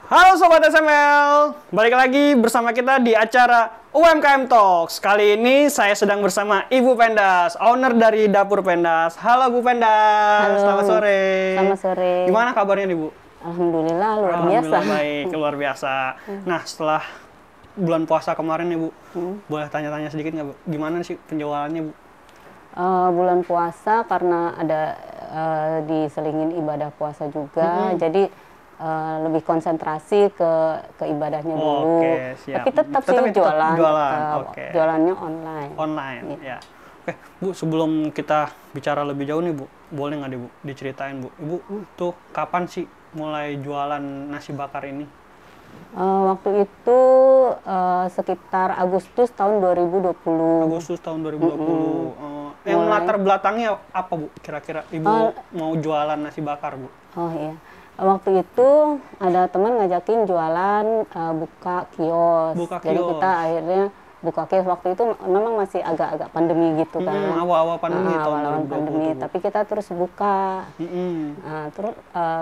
Halo Sobat SML, balik lagi bersama kita di acara UMKM Talks. Kali ini saya sedang bersama Ibu Pendas, owner dari Dapur Pendas. Halo Bu Pendas, Halo. selamat sore. Selamat sore. Gimana kabarnya nih Bu? Alhamdulillah luar biasa. Alhamdulillah baik, luar biasa. Nah setelah bulan puasa kemarin nih Bu, boleh tanya-tanya sedikit nggak Bu? Gimana sih penjualannya Bu? Bulan puasa karena ada diselingin ibadah puasa juga, jadi lebih konsentrasi ke ibadahnya dulu. Oke, siap. Tapi tetap sih Tetap jualan. oke. Jualannya online. Online, Iya. ya. Oke, Bu, sebelum kita bicara lebih jauh nih Bu, boleh nggak deh Bu diceritain Bu, Ibu tuh kapan sih mulai jualan nasi bakar ini? Waktu itu sekitar Agustus tahun 2020. Agustus tahun 2020. Yang Mulai. latar belakangnya apa Bu? Kira-kira Ibu mau jualan nasi bakar Bu? Oh iya. Waktu itu ada teman ngajakin jualan buka kios. Buka Jadi kios. kita akhirnya buka kios. Waktu itu memang masih agak-agak pandemi gitu kan. Awal-awal pandemi tahun Awal-awal 2020. pandemi. Tapi kita terus buka. Terus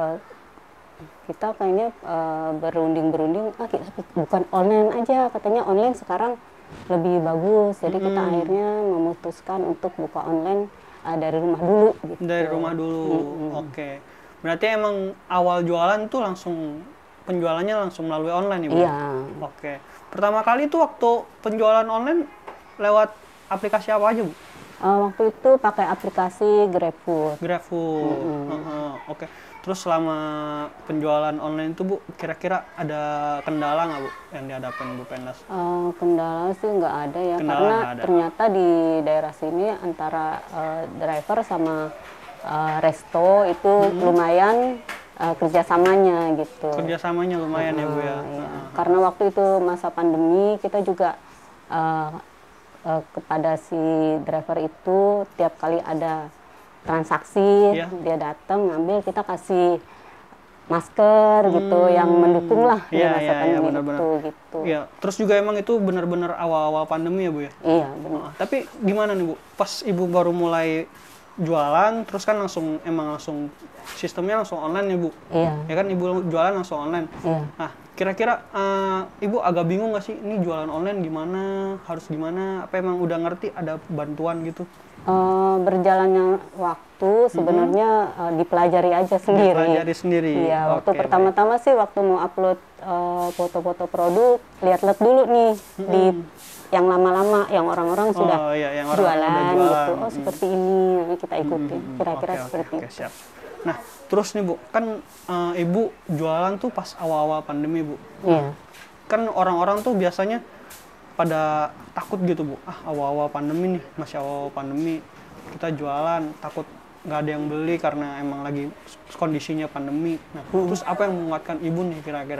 kita kayaknya berunding-berunding. Kita bukan online aja. Katanya online sekarang lebih bagus. Jadi kita akhirnya memutuskan untuk buka online dari rumah dulu. Gitu. Dari rumah dulu. Oke. Berarti emang awal jualan tuh langsung penjualannya langsung melalui online ya Bu? Iya. Oke. Pertama kali tuh waktu penjualan online lewat aplikasi apa aja Bu? Waktu itu pakai aplikasi GrabFood. GrabFood. Oke. Terus selama penjualan online itu Bu, kira-kira ada kendala nggak Bu yang dihadapin Bu Pendas? Kendala sih nggak ada ya, Kendala karena nggak ada. ternyata di daerah sini antara driver sama resto itu lumayan kerjasamanya gitu. Kerjasamanya lumayan ya Bu ya? Iya. Karena waktu itu masa pandemi kita juga kepada si driver itu tiap kali ada transaksi dia datang ngambil, kita kasih masker gitu yang mendukung lah di masa pandemi itu gitu. Iya. Terus juga emang itu benar-benar awal-awal pandemi ya Bu ya? Iya benar. Tapi gimana nih Bu? Pas Ibu baru mulai jualan, terus kan langsung sistemnya langsung online ya Bu? Iya. Ya kan Ibu jualan langsung online. Iya. Nah, kira-kira Ibu agak bingung nggak sih ini jualan online gimana, harus gimana? Apa emang udah ngerti ada bantuan gitu? Berjalannya waktu sebenarnya dipelajari aja sendiri. Dipelajari sendiri. Iya, waktu Oke, pertama-tama sih waktu mau upload foto-foto produk, lihat-lihat dulu nih di yang lama-lama, yang orang-orang sudah yang orang-orang udah jualan gitu. jualan. Oh seperti ini, kita ikutin. Kira-kira seperti Oke, itu. siap. Nah, terus nih Bu, kan Ibu jualan tuh pas awal-awal pandemi Bu. Iya. Kan orang-orang tuh biasanya pada takut gitu Bu, awal-awal pandemi nih, masih awal pandemi kita jualan, takut nggak ada yang beli karena emang lagi kondisinya pandemi. Nah, terus apa yang menguatkan Ibu nih kira-kira?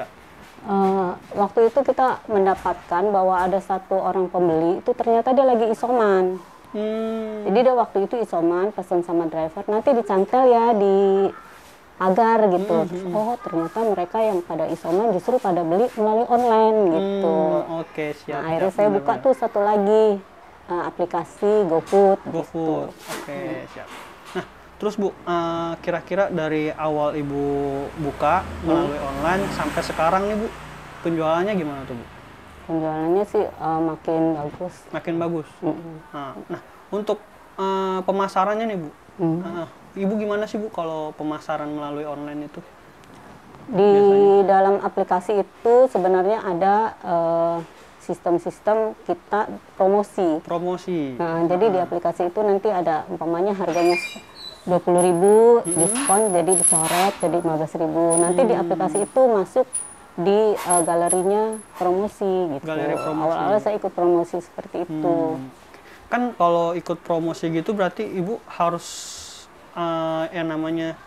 Waktu itu kita mendapatkan bahwa ada satu orang pembeli itu ternyata dia lagi isoman. Jadi dia waktu itu isoman, pesan sama driver, nanti dicantel ya di pagar gitu. Oh ternyata mereka yang pada isoman justru pada beli melalui online gitu. Oke, siap. Nah, akhirnya saya buka tuh satu lagi aplikasi GoFood. GoFood. Oke, siap. Nah, terus Bu, kira-kira dari awal Ibu buka melalui online sampai sekarang nih Bu, penjualannya gimana tuh Bu? Penjualannya sih makin bagus. Makin bagus. Nah, untuk pemasarannya nih Bu, Ibu gimana sih Bu kalau pemasaran melalui online itu? Di dalam aplikasi itu sebenarnya ada sistem-sistem kita promosi. Promosi. Nah, jadi di aplikasi itu nanti ada umpamanya harganya 20.000 diskon jadi dicoret jadi 15.000. Nanti di aplikasi itu masuk di galerinya promosi gitu. Galeri promosi. Awal-awal saya ikut promosi seperti itu. Kan kalau ikut promosi gitu berarti Ibu harus yang namanya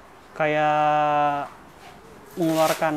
kayak mengeluarkan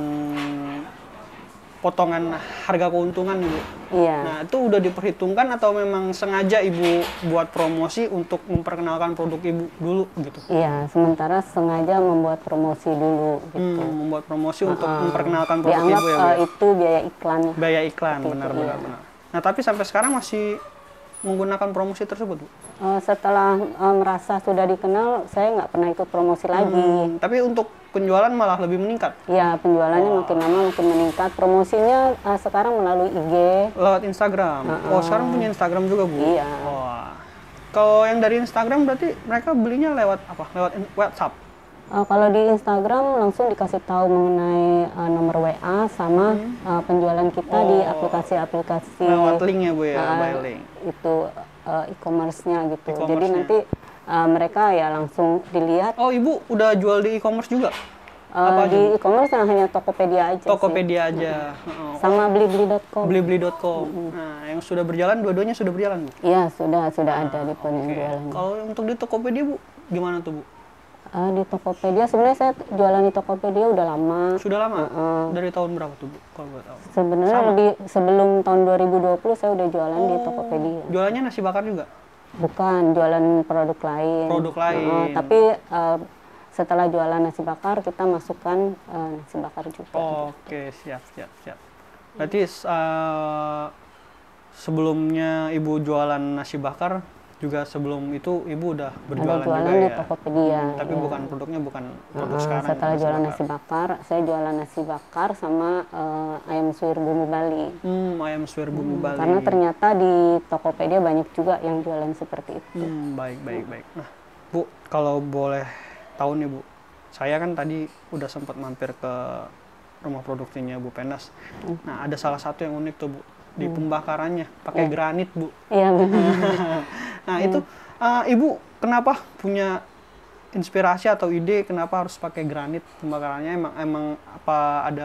potongan harga keuntungan Ibu. Iya. Nah, itu udah diperhitungkan atau memang sengaja Ibu buat promosi untuk memperkenalkan produk Ibu dulu gitu? Iya, sementara sengaja membuat promosi dulu gitu. Membuat promosi untuk memperkenalkan produk Dianggap Ibu ya Bu? itu biaya iklan. Biaya iklan, Seperti benar. itu, iya. Nah, tapi sampai sekarang masih menggunakan promosi tersebut, Bu? Setelah merasa sudah dikenal, saya nggak pernah ikut promosi lagi. Tapi untuk penjualan malah lebih meningkat? Ya, penjualannya makin lama makin meningkat. Promosinya sekarang melalui IG. Lewat Instagram? Sekarang punya Instagram juga, Bu? Iya. Kalau yang dari Instagram berarti mereka belinya lewat apa? Lewat WhatsApp? Kalau di Instagram langsung dikasih tahu mengenai nomor WA sama penjualan kita di aplikasi-aplikasi. Lewat link ya, Bu, ya? By link. Itu e-commerce-nya gitu. Jadi nanti mereka ya langsung dilihat. Oh, Ibu udah jual di e-commerce juga? Di e-commerce hanya Tokopedia aja. Tokopedia aja. Sama blibli.com. Blibli.com. Nah, yang sudah berjalan, dua-duanya sudah berjalan, Bu? Iya, sudah ada di penjualannya. Kalau untuk di Tokopedia, Bu, gimana tuh, Bu? Di Tokopedia, sebenarnya saya jualan di Tokopedia udah lama. Sudah lama? Dari tahun berapa tuh, Bu, kalau boleh tahu? Sebenarnya sebelum tahun 2020 saya udah jualan di Tokopedia. Jualannya nasi bakar juga? Bukan, jualan produk lain. Produk lain. Tapi setelah jualan nasi bakar, kita masukkan nasi bakar juga. Oke, siap. Berarti sebelumnya Ibu jualan nasi bakar, juga sebelum itu Ibu udah berjualan jualan juga di ya? Tokopedia. Tapi bukan produknya, bukan produk sekarang. Setelah jualan nasi bakar, saya jualan nasi bakar sama ayam suwir bumbu Bali. Ayam suwir bumbu Bali. Karena ternyata di Tokopedia banyak juga yang jualan seperti itu. Baik. Nah, Bu, kalau boleh tahu nih, Bu, saya kan tadi udah sempat mampir ke rumah produksinya Bu Penas. Nah, ada salah satu yang unik tuh, Bu, di pembakarannya pakai granit, Bu. Iya, benar. Nah, itu Ibu kenapa punya inspirasi atau ide kenapa harus pakai granit pembakarannya? Emang apa ada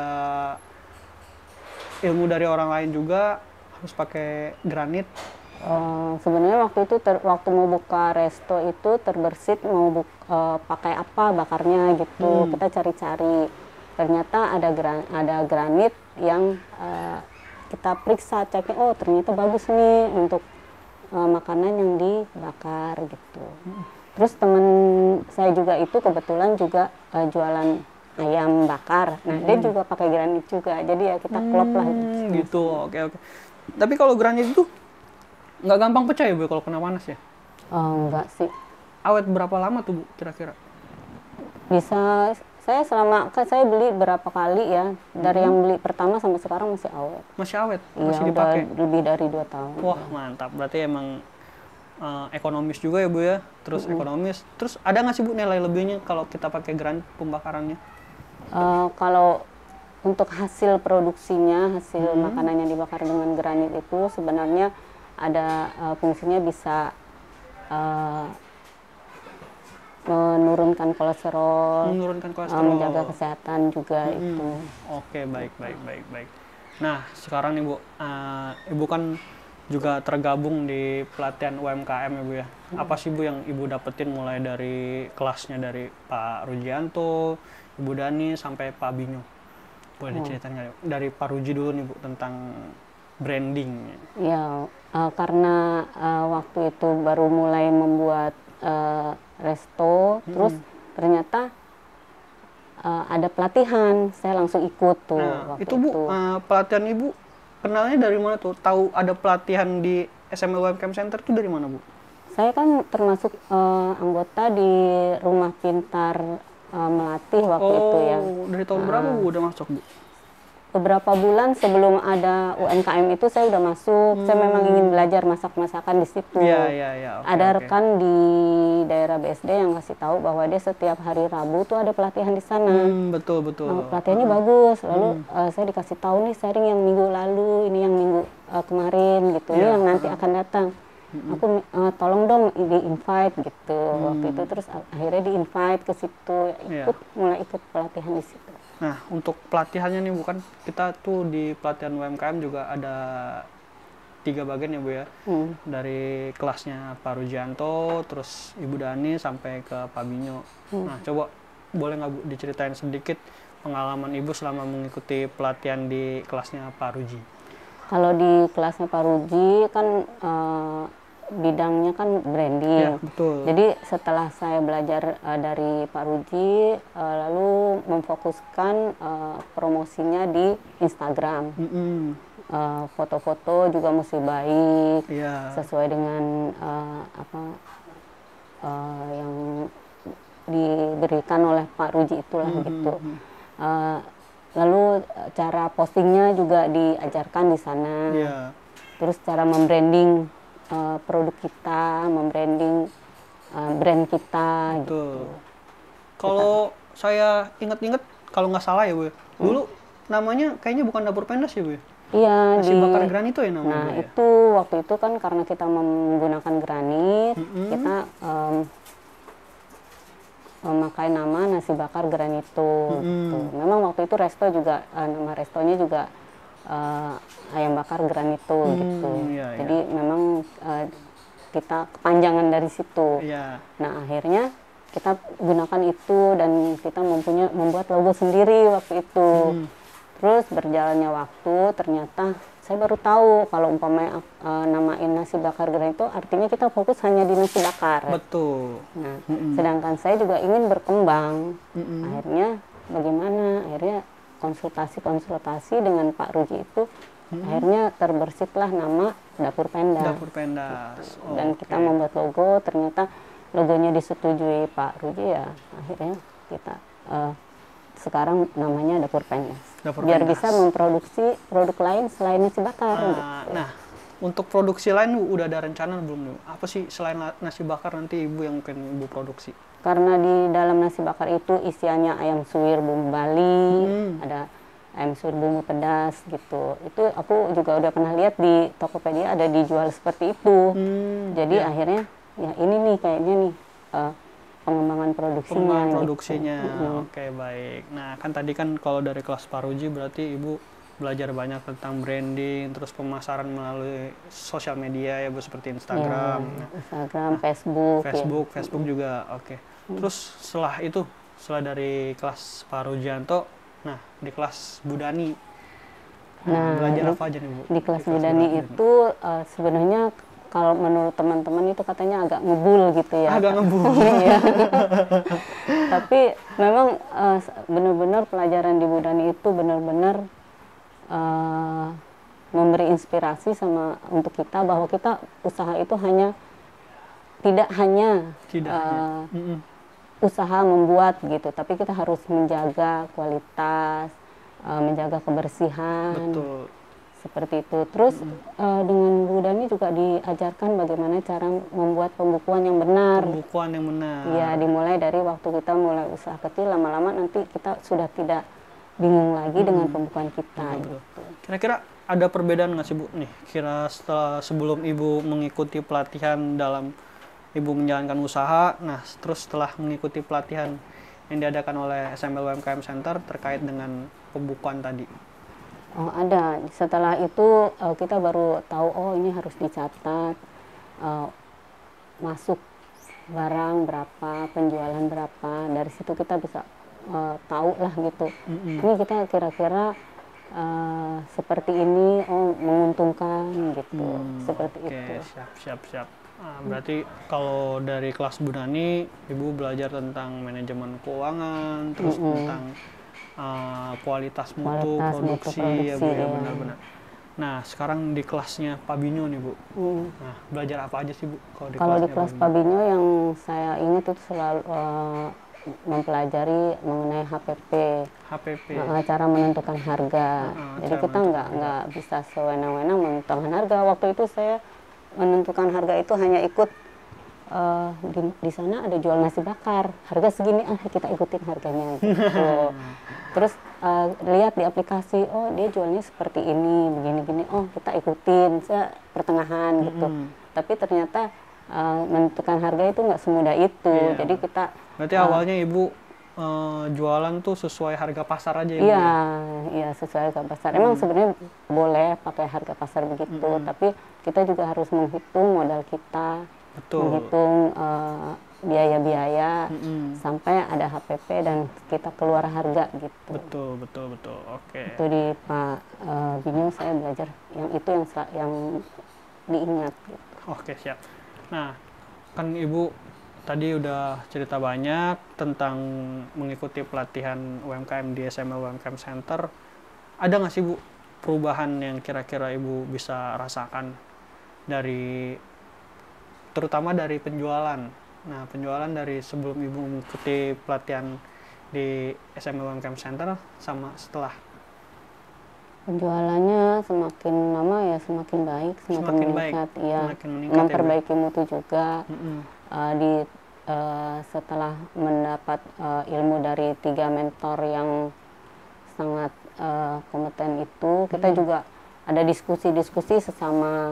ilmu dari orang lain juga harus pakai granit? Sebenarnya waktu itu waktu mau buka resto itu terbersit mau pakai apa bakarnya gitu. Kita cari-cari. Ternyata ada granit yang kita periksa, ceknya, oh ternyata bagus nih untuk makanan yang dibakar gitu. Terus teman saya juga itu kebetulan juga jualan ayam bakar. Nah, dia juga pakai granit juga. Jadi ya kita klop lah gitu. Oke. Tapi kalau granit itu nggak gampang pecah ya, Bu, kalau kena panas ya? Enggak sih. Awet berapa lama tuh, Bu, kira-kira? Bisa, saya beli berapa kali ya. Dari yang beli pertama sampai sekarang masih awet. Masih awet? Iya, masih dipakai? Lebih dari 2 tahun. Wah, mantap. Berarti emang ekonomis juga ya, Bu, ya? Terus ekonomis. Terus ada nggak sih, Bu, nilai lebihnya kalau kita pakai granit pembakarannya? Kalau untuk hasil produksinya, hasil makanan yang dibakar dengan granit itu sebenarnya ada fungsinya bisa menurunkan kolesterol, menjaga kesehatan juga itu. Oke, baik. Nah, sekarang nih, Bu, Ibu kan juga tergabung di pelatihan UMKM ya, Bu, ya. Apa sih, Bu, yang Ibu dapetin mulai dari kelasnya dari Pak Rujianto, Ibu Dani sampai Pak Binyo? Boleh diceritain nggak? Dari Pak Ruji dulu nih, Bu, tentang branding. Ya, karena waktu itu baru mulai membuat resto, terus ternyata ada pelatihan, saya langsung ikut tuh. Nah, itu Bu, pelatihan Ibu kenalnya dari mana tuh? Tahu ada pelatihan di SML UMKM Center tuh dari mana, Bu? Saya kan termasuk anggota di Rumah Pintar Melatih waktu itu ya. Dari tahun berapa, Bu, udah masuk, Bu? Beberapa bulan sebelum ada UMKM itu saya udah masuk. Saya memang ingin belajar masak-masakan di situ. Iya. Ada rekan di daerah BSD yang ngasih tahu bahwa dia setiap hari Rabu tuh ada pelatihan di sana. Betul. Pelatihannya bagus. Lalu saya dikasih tahu nih sharing yang minggu lalu, ini yang minggu kemarin gitu. Ini yang nanti akan datang. Aku tolong dong di-invite gitu. Waktu itu terus akhirnya di-invite ke situ. Mulai ikut pelatihan di situ. Nah, untuk pelatihannya nih, bukan kita tuh di pelatihan UMKM juga ada 3 bagian ya, Bu, ya. Dari kelasnya Pak Rujianto, terus Ibu Dani sampai ke Pak Binyo. Nah, coba boleh nggak, Bu, diceritain sedikit pengalaman Ibu selama mengikuti pelatihan di kelasnya Pak Ruji? Kalau di kelasnya Pak Ruji kan bidangnya kan branding. Ya, betul. Jadi setelah saya belajar dari Pak Ruji, lalu memfokuskan promosinya di Instagram. Foto-foto juga mesti baik, sesuai dengan yang diberikan oleh Pak Ruji itulah gitu. Lalu cara postingnya juga diajarkan di sana. Terus cara membranding produk kita, membranding brand kita. Gitu. Kalau saya ingat-ingat, kalau nggak salah ya Bu, dulu namanya kayaknya bukan Dapur Pendas ya Bu? Iya, nasi bakar granit itu ya namanya. Nah itu waktu itu kan karena kita menggunakan granit, kita memakai nama nasi bakar granito. Gitu. Memang waktu itu resto juga nama restonya juga ayam bakar granito gitu. Jadi memang kita kepanjangan dari situ. Nah akhirnya kita gunakan itu dan kita membuat logo sendiri waktu itu. Terus berjalannya waktu ternyata saya baru tahu kalau umpamanya namain nasi bakar granito artinya kita fokus hanya di nasi bakar. Betul. Nah sedangkan saya juga ingin berkembang. Akhirnya bagaimana? Akhirnya konsultasi dengan Pak Ruji itu akhirnya terbersihlah nama Dapur Pendas. Dapur Pendas. Dan kita membuat logo, ternyata logonya disetujui Pak Ruji, ya akhirnya kita sekarang namanya Dapur Pendas. Biar bisa memproduksi produk lain selain nasi bakar. Gitu. Nah, untuk produksi lain udah ada rencana belum? Apa sih selain nasi bakar nanti Ibu yang mungkin Ibu produksi? Karena di dalam nasi bakar itu isiannya ayam suwir bumbu Bali, ada ayam suwir bumbu pedas gitu. Itu aku juga udah pernah lihat di Tokopedia ada dijual seperti itu. Jadi akhirnya ya ini nih kayaknya nih pengembangan produksinya. Gitu. Oke, baik. Nah kan tadi kan kalau dari kelas Pak Ruji berarti Ibu belajar banyak tentang branding, terus pemasaran melalui sosial media ya Bu, seperti Instagram. Instagram, Facebook juga. Oke. Terus setelah dari kelas Pak Rujianto, nah di kelas Bu Dani, belajar apa aja nih Bu? Di kelas Bu Dani itu sebenarnya kalau menurut teman-teman itu katanya agak ngebul gitu ya. Agak ngebul. Tapi memang benar-benar pelajaran di Bu Dani itu benar-benar memberi inspirasi untuk kita bahwa kita usaha itu tidak hanya usaha membuat gitu, tapi kita harus menjaga kualitas, menjaga kebersihan. Betul. Seperti itu. Terus dengan Bu Dani juga diajarkan bagaimana cara membuat pembukuan yang benar. Pembukuan yang benar. Ya, dimulai dari waktu kita mulai usaha kecil, lama-lama nanti kita sudah tidak bingung lagi dengan pembukuan kita. Gitu. Kira-kira ada perbedaan nggak sih Bu nih? Sebelum Ibu mengikuti pelatihan dalam Ibu menjalankan usaha, nah terus setelah mengikuti pelatihan yang diadakan oleh SML UMKM Center terkait dengan pembukuan tadi. Oh ada. Setelah itu kita baru tahu ini harus dicatat masuk barang berapa, penjualan berapa. Dari situ kita bisa tahu lah gitu. Ini kita kira-kira seperti ini, menguntungkan gitu. Seperti itu. Siap. Berarti kalau dari kelas Bu Dani, Ibu belajar tentang manajemen keuangan, terus tentang kualitas mutu produksi ya Bu ya, benar-benar. Nah sekarang di kelasnya Pak Binyo nih Bu, nah belajar apa aja sih Bu kalau di kelas Pak Binyo? Yang saya ingat itu selalu mempelajari mengenai HPP, cara menentukan harga. Jadi kita nggak bisa sewenang-wenang menentukan harga. Waktu itu saya menentukan harga itu hanya ikut di sana ada jual nasi bakar, harga segini, kita ikutin harganya gitu. Terus lihat di aplikasi, dia jualnya seperti ini, begini-gini, kita ikutin, saya pertengahan gitu. Tapi ternyata menentukan harga itu nggak semudah itu. Jadi kita berarti awalnya Ibu jualan tuh sesuai harga pasar aja ya? Iya sesuai harga pasar. Emang sebenarnya boleh pakai harga pasar begitu, tapi kita juga harus menghitung modal kita. Betul. Menghitung biaya-biaya sampai ada HPP dan kita keluar harga gitu. Betul. Oke. Itu di Pak Binyo saya belajar yang itu yang diingat. Gitu. Oke, siap. Nah, kan Ibu tadi udah cerita banyak tentang mengikuti pelatihan UMKM di SMA UMKM Center. Ada nggak sih Bu perubahan yang kira-kira Ibu bisa rasakan dari, terutama dari penjualan? Nah, penjualan dari sebelum Ibu mengikuti pelatihan di SMA UMKM Center sama setelah. Penjualannya semakin lama ya semakin baik, semakin meningkat. Iya, semakin meningkat memperbaiki mutu juga. ya, Setelah mendapat ilmu dari 3 mentor yang sangat kompeten itu, kita juga ada diskusi-diskusi sesama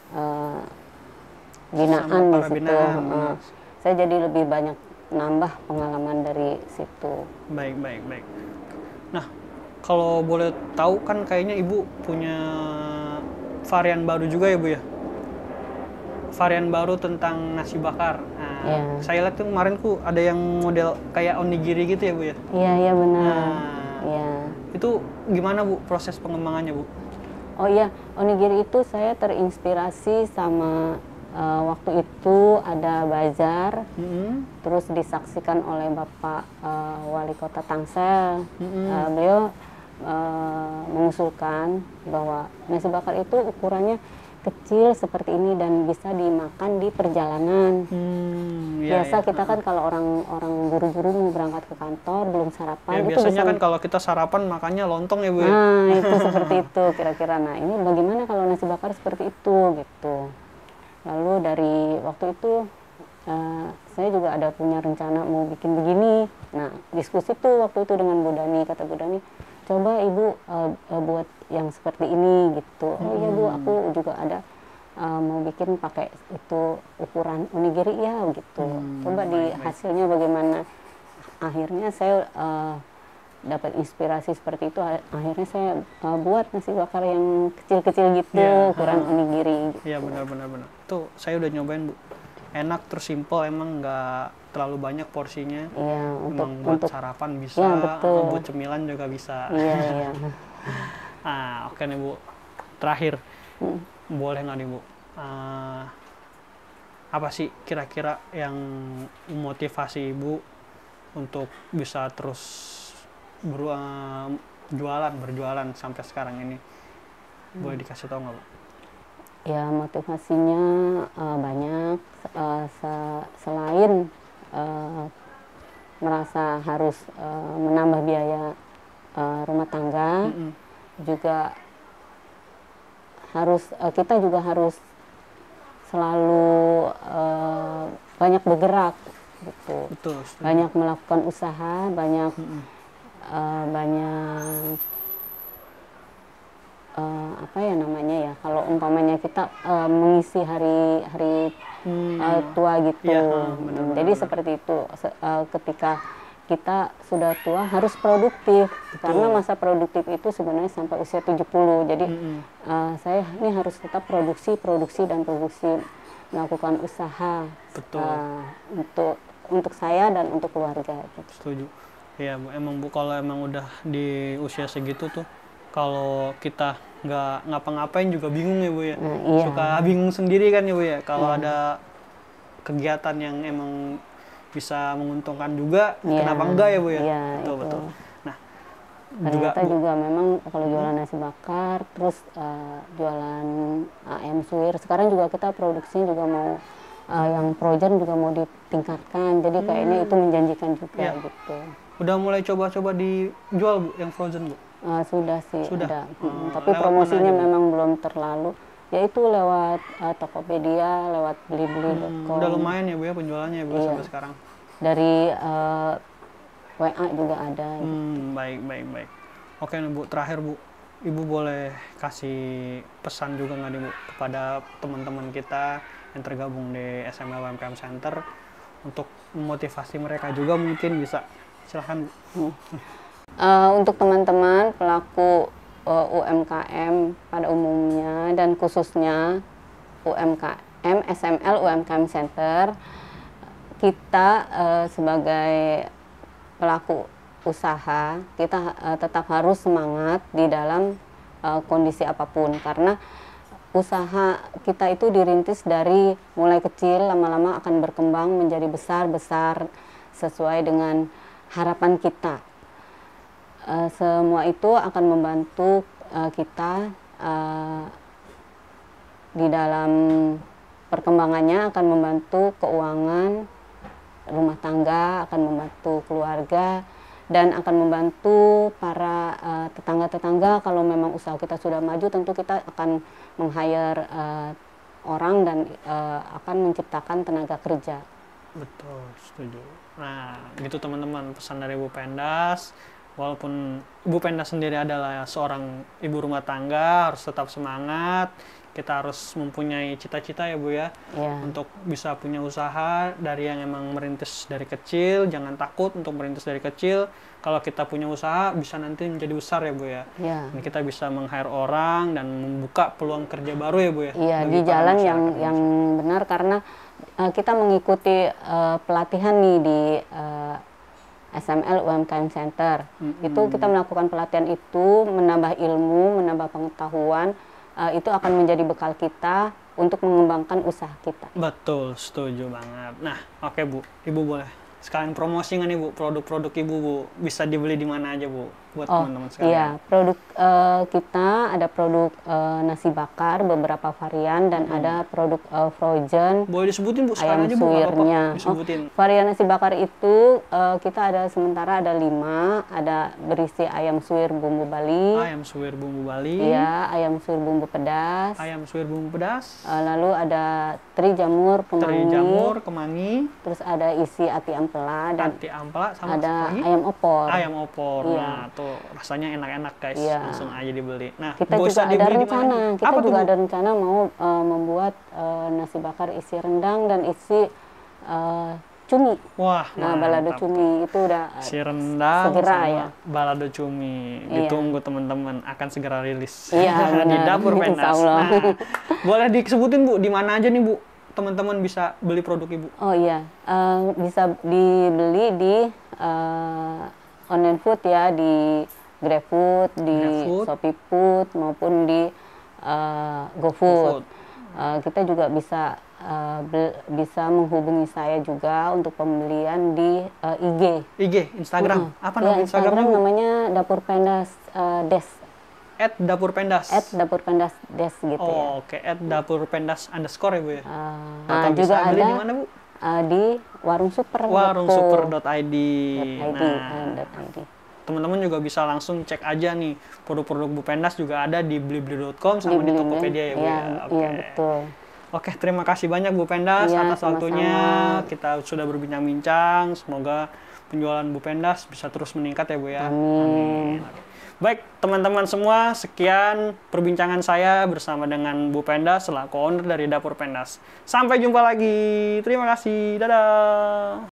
binaan di situ. Saya jadi lebih banyak nambah pengalaman dari situ. Baik. Nah, kalau boleh tahu kan kayaknya Ibu punya varian baru juga ya Bu ya? Varian baru tentang nasi bakar. Nah, saya lihat tuh kemarin ada yang model kayak onigiri gitu ya Bu ya? Iya benar. Nah, itu gimana Bu proses pengembangannya Bu? Oh iya, onigiri itu saya terinspirasi sama waktu itu ada bazar, terus disaksikan oleh Bapak Wali Kota Tangsel. Beliau mengusulkan bahwa nasi bakar itu ukurannya kecil seperti ini dan bisa dimakan di perjalanan. Biasa kita kan kalau orang buru-buru mau berangkat ke kantor belum sarapan. Ya, itu biasanya kan kalau kita sarapan makannya lontong ya Bu ya? Nah itu seperti itu kira-kira. Nah ini bagaimana kalau nasi bakar seperti itu gitu. Lalu dari waktu itu saya juga ada punya rencana mau bikin begini. Nah diskusi tuh waktu itu dengan Bu Dani, kata Bu Dani, coba Ibu buat yang seperti ini gitu. Oh iya Bu, aku juga ada mau bikin pakai itu ukuran onigiri ya gitu. Coba di hasilnya bagaimana. Akhirnya saya dapat inspirasi seperti itu. Akhirnya saya buat nasi bakar yang kecil-kecil gitu, ukuran onigiri. Gitu. Iya benar. Tuh saya udah nyobain Bu. Enak terus simple, emang nggak terlalu banyak porsinya. Iya, buat sarapan bisa, buat cemilan juga bisa. Iya. Oke nih Bu. Terakhir, boleh nggak nih Bu? Apa sih kira-kira yang memotivasi Ibu untuk bisa terus berjualan sampai sekarang ini? Boleh dikasih tahu nggak Bu? Ya motivasinya banyak. Selain merasa harus menambah biaya rumah tangga, juga kita juga harus selalu banyak bergerak gitu. Betul. Banyak melakukan usaha, banyak apa ya namanya ya, kalau umpamanya kita mengisi hari tua gitu. Jadi seperti itu, ketika kita sudah tua harus produktif. Karena masa produktif itu sebenarnya sampai usia 70. Jadi saya ini harus tetap produksi melakukan usaha. Untuk saya dan untuk keluarga gitu. Setuju. Ya Bu, emang Bu kalau emang udah di usia segitu tuh, kalau kita nggak ngapa-ngapain juga bingung ya Bu ya. Suka bingung sendiri kan ya Bu ya, kalau ada kegiatan yang emang bisa menguntungkan juga, kenapa enggak ya Bu ya? Betul. Nah, ternyata juga memang kalau jualan nasi bakar, terus jualan ayam suwir, sekarang juga kita produksinya juga mau yang frozen juga mau ditingkatkan, jadi kayaknya itu menjanjikan juga gitu. Udah mulai coba-coba dijual Bu, yang frozen Bu? Sudah sih, ada. Tapi promosinya memang belum terlalu. Yaitu lewat Tokopedia, lewat blibli.com. Udah lumayan ya Bu ya penjualannya ya Bu sampai sekarang? Dari WA juga ada. Baik. Oke nih Bu, terakhir Bu, Ibu boleh kasih pesan juga nggak nih Bu kepada teman-teman kita yang tergabung di SMA UMKM Center untuk memotivasi mereka juga mungkin bisa. Silahkan Bu. Untuk teman-teman pelaku UMKM pada umumnya dan khususnya UMKM, SML UMKM Center, kita sebagai pelaku usaha, kita tetap harus semangat di dalam kondisi apapun, karena usaha kita itu dirintis dari mulai kecil, lama-lama akan berkembang menjadi besar-besar sesuai dengan harapan kita. Semua itu akan membantu kita di dalam perkembangannya, akan membantu keuangan rumah tangga, akan membantu keluarga, dan akan membantu para tetangga-tetangga. Kalau memang usaha kita sudah maju, tentu kita akan meng-hire orang dan akan menciptakan tenaga kerja. Betul, setuju. Nah, gitu teman-teman, pesan dari Bu Pendas. Walaupun Ibu Pendas sendiri adalah seorang ibu rumah tangga, harus tetap semangat. Kita harus mempunyai cita-cita ya Bu ya, untuk bisa punya usaha dari yang emang merintis dari kecil. Jangan takut untuk merintis dari kecil. Kalau kita punya usaha, bisa nanti menjadi besar ya Bu ya. Dan kita bisa meng-hire orang dan membuka peluang kerja baru ya Bu ya. Iya, di jalan yang benar, karena kita mengikuti pelatihan nih di SML UMKM Center. Itu kita melakukan pelatihan itu, menambah ilmu, menambah pengetahuan, itu akan menjadi bekal kita untuk mengembangkan usaha kita. Betul, setuju banget. Nah, oke Bu, Ibu boleh sekalian promosi nggak nih Bu, produk-produk Ibu Bu, bisa dibeli di mana aja Bu, buat teman-teman sekalian? Iya, produk kita ada produk nasi bakar beberapa varian, dan ada produk frozen. Boleh disebutin Bu, ayam aja Bu, suwirnya. Disebutin. Varian nasi bakar itu kita ada sementara ada 5, ada berisi ayam suwir bumbu Bali. Ayam suwir bumbu Bali. Iya, ayam suwir bumbu pedas. Ayam suwir bumbu pedas. Lalu ada teri jamur kemangi. Teri jamur kemangi. Terus ada isi ati ampela, dan ati ampela, sama ada ayam opor. Ayam opor. Iya. Nah, tuh rasanya enak-enak guys. Iya. Langsung aja dibeli. Nah, kita juga ada rencana. Kita juga ada rencana mau membuat nasi bakar isi rendang dan isi cumi. Wah, nah, balado cumi itu udah si rendang segera sama ya. Balado cumi ditunggu teman-teman, akan segera rilis. Iya, di Dapur Pendas. Nah, boleh disebutin Bu, di mana aja nih Bu teman-teman bisa beli produk Ibu? Oh iya, bisa dibeli di online food ya, di GrabFood, di Shopee Food, maupun di GoFood. Kita juga bisa menghubungi saya juga untuk pembelian di IG, Instagram. Apa nama Instagram namanya Dapur Pendas Des. @dapurpendas. @dapurpendas Des gitu ya. Oke, @dapurpendas_ ya Bu ya. Atau juga bisa beli ada di mana Bu? Di Warung Super. Warungsuper.id. Nah, teman-teman juga bisa langsung cek aja nih, produk-produk Bu Pendas juga ada di blibli.com sama di Tokopedia ya Bu ya. Iya, betul. Oke, terima kasih banyak Bu Pendas atas waktunya. Kita sudah berbincang-bincang. Semoga penjualan Bu Pendas bisa terus meningkat ya Bu ya. Amin. Baik, teman-teman semua, sekian perbincangan saya bersama dengan Bu Pendas selaku owner dari Dapur Pendas. Sampai jumpa lagi. Terima kasih. Dadah.